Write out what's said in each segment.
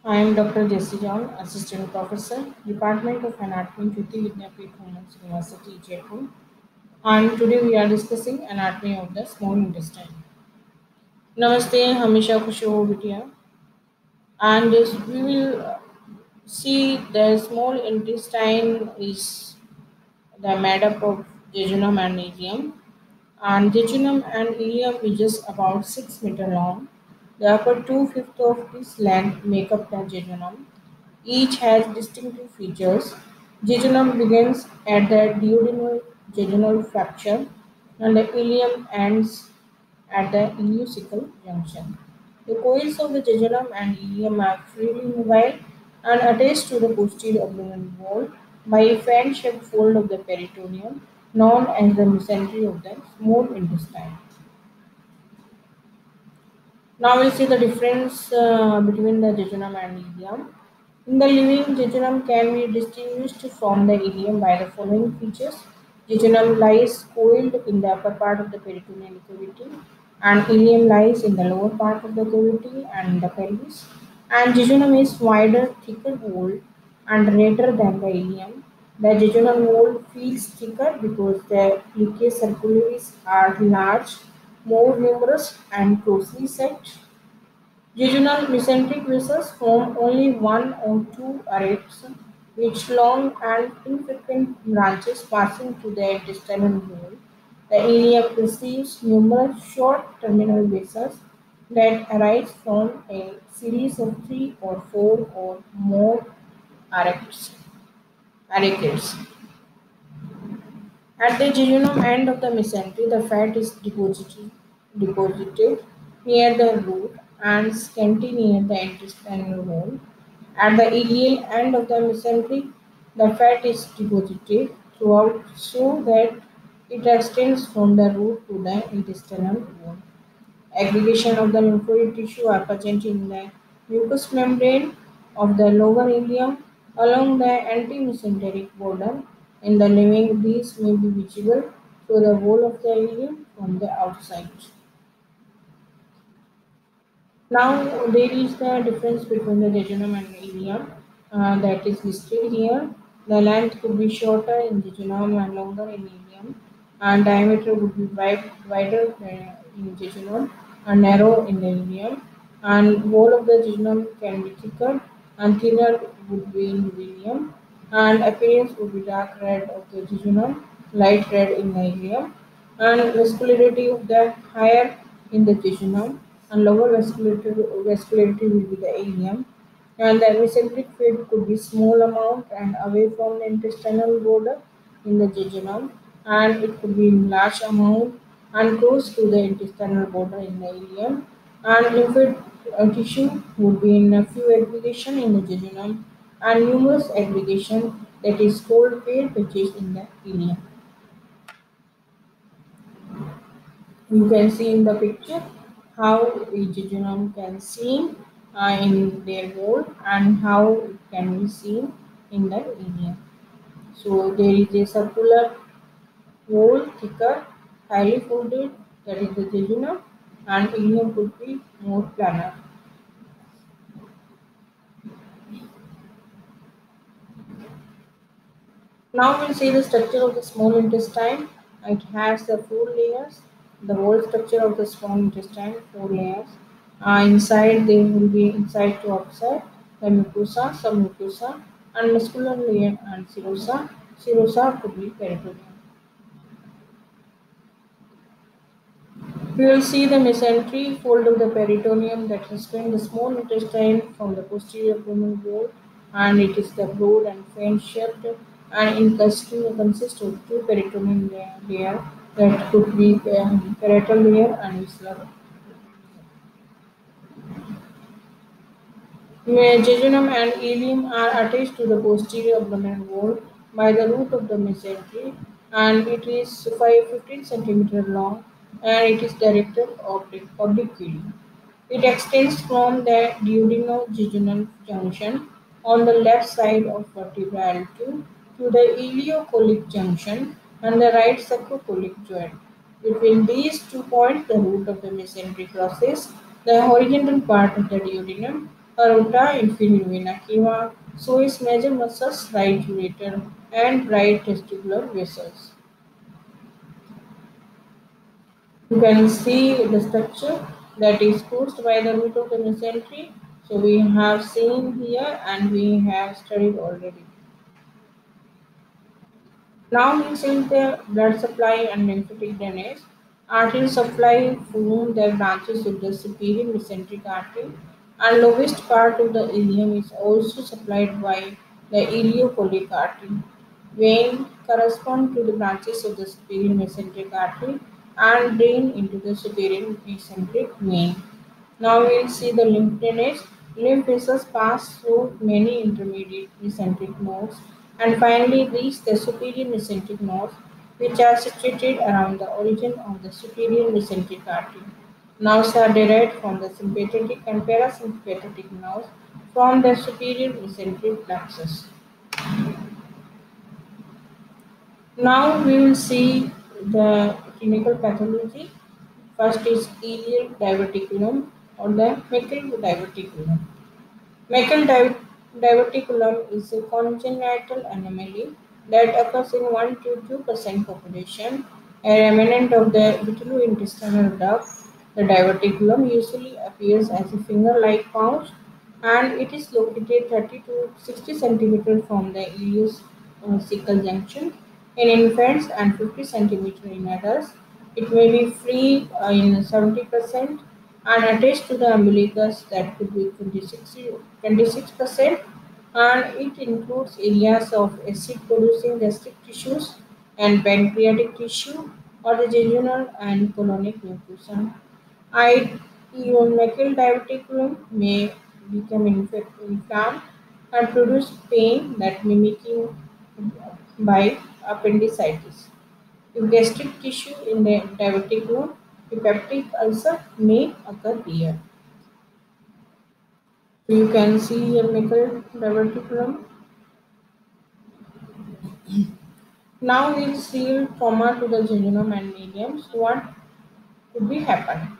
I am Dr. Jesse John, Assistant Professor, Department of Anatomy, Jyoti Vidyapeeth Women's University, Jaipur. And today we are discussing anatomy of the small intestine. Namaste, हमेशा खुश हो बिटिया. And we will see the small intestine is the made up of jejunum and ileum. And jejunum and ileum is just about 6 meter long. The upper two-fifths of this length make up the jejunum. Each has distinctive features. Jejunum begins at the duodenal jejunal fracture and the ileum ends at the ileocecal junction. The coils of the jejunum and ileum are freely mobile and attached to the posterior abdominal wall by a fan-shaped fold of the peritoneum known as the mesentery of the small intestine. Now we'll see the difference between the jejunum and ileum. In the living, jejunum can be distinguished from the ileum by the following features. Jejunum lies coiled in the upper part of the peritoneal cavity, and ileum lies in the lower part of the cavity and the pelvis. And jejunum is wider, thicker walled and redder than the ileum. The jejunal wall feels thicker because the plicae circularis are large, more numerous, and closely set. Jejunal mesenteric vessels form only one or two arcs, with long and infrequent branches passing to the intestinal wall. The iliac receives numerous short terminal vessels that arise from a series of three or four or more arcs. arcades. At the jejunum end of the mesentery, the fat is deposited near the root and scanty near the intestinal wall. At the iliac end of the mesentery, the fat is deposited throughout so that it extends from the root to the intestinal wall. Aggregation of the lymphoid tissue are present in the mucous membrane of the lower ileum along the antemesenteric border. In the living, these may be visible through the wall of the ileum from the outside. Now there is the difference between the jejunum and ileum that is listed here. The length could be shorter in jejunum and longer in ileum, and diameter would be wider in jejunum and narrow in the ileum. And wall of the jejunum can be thicker and thinner would be in ileum, and appearance would be dark red of the jejunum, light red in the ileum, and vascularity of the higher in the jejunum and lower vascularity will be the ileum, and the mesenteric fluid could be small amount and away from the intestinal border in the jejunum, and it could be in large amount and close to the intestinal border in the ileum, and lymphoid tissue would be in a few aggregation in the jejunum and numerous aggregation that is called pale patches in the ileum. You can see in the picture how a jejunum can see in their wall and how it can be seen in the area. So there is a circular wall, thicker, highly folded, that is the jejunum, and ileum could be more planar. Now we'll see the structure of the small intestine. It has the four layers. The whole structure of the small intestine, four layers. Inside there will be inside to outside the mucosa, submucosa, and muscular layer and serosa. Serosa could be peritoneum. We will see the mesentery fold of the peritoneum that restrains the small intestine from the posterior abdominal wall, and it is the broad and fan shaped and in consists of two peritoneal layer that could be parietal layer and visceral. Jejunum and ileum are attached to the posterior abdominal wall by the root of the mesentery, and it is 15 centimeter long and it is directed obliquely. It extends from the duodenojejunal junction on the left side of vertebra L2 to the ileocolic junction and the right sacrocollic joint. Between these two points, the root of the mesentery crosses the horizontal part of the duodenum aorta, inferior vena cava, so is major muscles, right ureter, and right testicular vessels. You can see the structure that is caused by the root of the mesentery. So we have seen here and we have studied already. Now we see the blood supply and lymphatic drainage. Arteries supply form their branches of the superior mesenteric artery, and lowest part of the ileum is also supplied by the ileocholic artery. Vein correspond to the branches of the superior mesenteric artery and drain into the superior mesenteric vein. Now we will see the lymph drainage. Lymph vessels pass through many intermediate mesenteric nodes and finally reach the superior mesenteric nodes, which are situated around the origin of the superior mesenteric artery. Nerves are derived from the sympathetic and parasympathetic nerves from the superior mesenteric plexus. Now we will see the clinical pathology. First is ileal diverticulum or the Meckel diverticulum. Meckel diverticulum is a congenital anomaly that occurs in 1 to 2% population, a remnant of the vitreointestinal duct. The diverticulum usually appears as a finger-like pouch and it is located 30 to 60 centimeters from the ileocecal junction in infants and 50 centimeters in adults. It may be free in 70% and attached to the umbilicus that could be 26%, and it includes areas of acid producing gastric tissues and pancreatic tissue or the jejunal and colonic mucosa. Idiomycal diverticulum may become inflamed and produce pain that mimicking by appendicitis. If gastric tissue in the diverticulum, a peptic ulcer may occur here. So you can see your Meckel diverticulum. Now we'll see trauma to the jejunum and ileum. So what could be happen?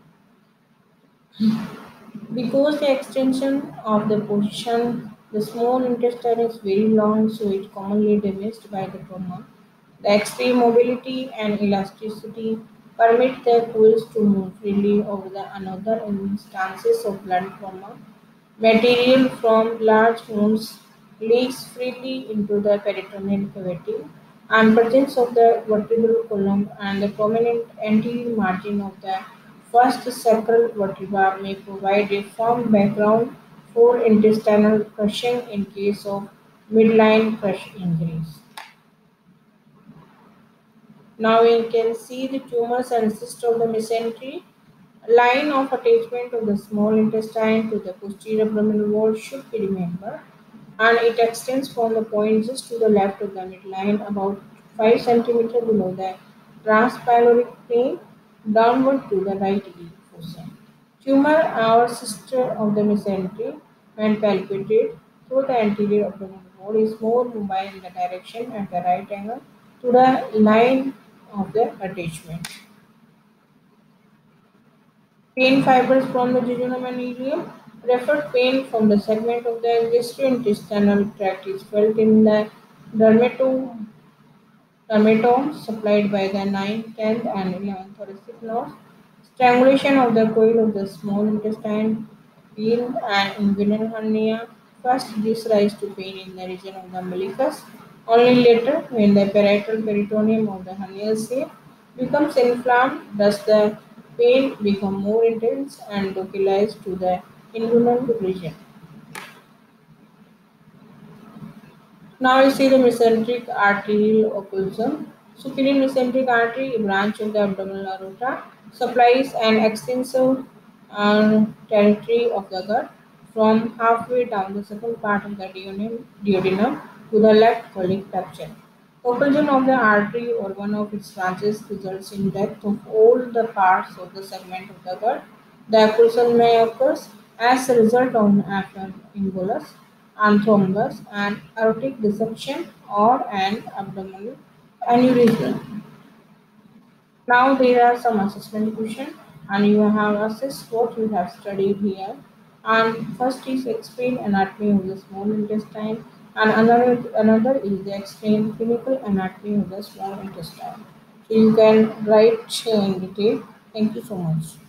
Because the extension of the position, the small intestine is very long, so it's commonly damaged by the trauma. The extreme mobility and elasticity permit the pools to move freely over the another instances of blood trauma. Material from large wounds leaks freely into the peritoneal cavity, and presence of the vertebral column and the prominent anterior margin of the first sacral vertebra may provide a firm background for intestinal crushing in case of midline crush injuries. Now we can see the tumors and cysts of the mesentery. Line of attachment of the small intestine to the posterior abdominal wall should be remembered, and it extends from the point just to the left of the midline about 5 centimeters below the transpyloric plane downward to the right iliac fossa. Tumor or cyst of the mesentery, when palpated through the anterior abdominal wall, is more mobile in the direction at the right angle to the line of the attachment. Pain fibers from the jejunum and ileum. Referred pain from the segment of the gastrointestinal tract is felt in the dermatome, dermatome supplied by the ninth, 10th, and 11th thoracic nerves. Strangulation of the coil of the small intestine, pain and inguinal hernia first gives rise to pain in the region of the umbilicus. Only later, when the parietal peritoneum of the hernial shape becomes inflamed, does the pain become more intense and localized to the inguinal region. Now we see the mesenteric arterial occlusum. Superior mesenteric artery, a branch of the abdominal aorta, supplies an extensive territory of the gut from halfway down the second part of the duodenum to the left colic fracture. Occlusion of the artery or one of its branches results in death of all the parts of the segment of the gut. The occlusion may occur as a result of an embolus, an thrombus, an aortic dissection, or an abdominal aneurysm. Now there are some assessment questions, and you have assessed what you have studied here. And first is explain anatomy of the small intestine, and another is the explain clinical anatomy of the small intestine. So you can write in detail. Thank you so much.